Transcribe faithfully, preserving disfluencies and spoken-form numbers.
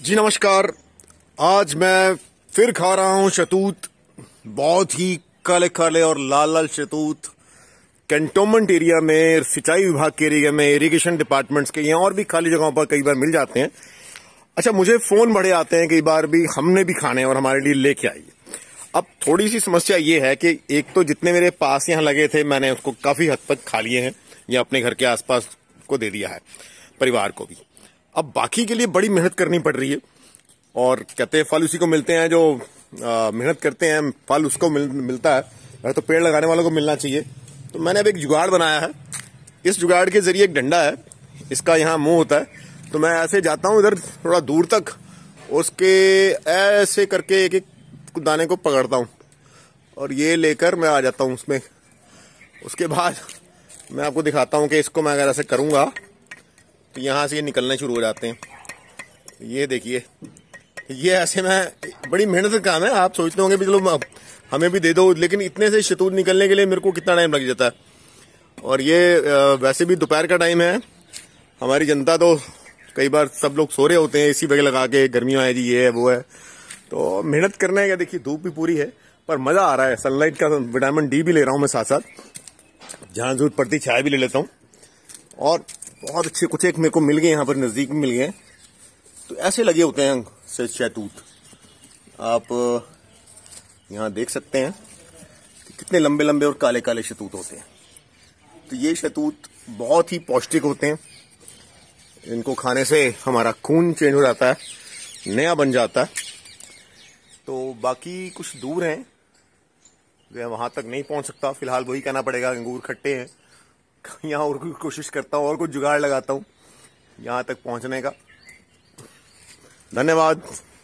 जी नमस्कार। आज मैं फिर खा रहा हूं शतूत, बहुत ही काले काले और लाल लाल शतूत। कैंटोनमेंट एरिया में, सिंचाई विभाग के एरिया में, इरिगेशन डिपार्टमेंट्स के यहाँ और भी खाली जगहों पर कई बार मिल जाते हैं। अच्छा, मुझे फोन बड़े आते हैं कई बार भी, हमने भी खाने और हमारे लिए लेके आइए। अब थोड़ी सी समस्या ये है कि एक तो जितने मेरे पास यहाँ लगे थे मैंने उसको काफी हद तक खा लिए हैं या अपने घर के आसपास को दे दिया है, परिवार को भी। अब बाकी के लिए बड़ी मेहनत करनी पड़ रही है और कहते हैं फल उसी को मिलते हैं जो मेहनत करते हैं, फल उसको मिल, मिलता है। वैसे तो पेड़ लगाने वालों को मिलना चाहिए। तो मैंने अब एक जुगाड़ बनाया है। इस जुगाड़ के जरिए एक डंडा है, इसका यहाँ मुंह होता है, तो मैं ऐसे जाता हूँ इधर थोड़ा दूर तक, उसके ऐसे करके एक एक दाने को पकड़ता हूँ और ये लेकर मैं आ जाता हूँ उसमें। उसके बाद मैं आपको दिखाता हूँ कि इसको मैं अगर ऐसे करूंगा तो यहाँ से ये निकलने शुरू हो जाते हैं। ये देखिए, ये ऐसे मैं, बड़ी मेहनत का काम है। आप सोचते होंगे भी चलो हमें भी दे दो, लेकिन इतने से शतूत निकलने के लिए मेरे को कितना टाइम लग जाता है। और ये वैसे भी दोपहर का टाइम है, हमारी जनता तो कई बार सब लोग सो रहे होते हैं एसी वगैरह लगा के, गर्मियों है जी, ये है वो है, तो मेहनत करने का। देखिए धूप भी पूरी है पर मजा आ रहा है। सनलाइट का विटामिन डी भी ले रहा हूं मैं, साथ साथ जहां जरूरत पड़ती छाया भी ले लेता हूं। और बहुत अच्छे कुछ एक मेरे को मिल गए, यहाँ पर नजदीक में मिल गए। तो ऐसे लगे होते हैं शहतूत, आप यहाँ देख सकते हैं कि कितने लंबे लंबे और काले काले शहतूत होते हैं। तो ये शहतूत बहुत ही पौष्टिक होते हैं। इनको खाने से हमारा खून चेंज हो जाता है, नया बन जाता है। तो बाकी कुछ दूर हैं, मैं वहां तक नहीं पहुंच सकता फिलहाल, वही कहना पड़ेगा, अंगूर खट्टे हैं। यहाँ और कुछ कोशिश करता हूँ और कुछ जुगाड़ लगाता हूँ यहाँ तक पहुंचने का। धन्यवाद।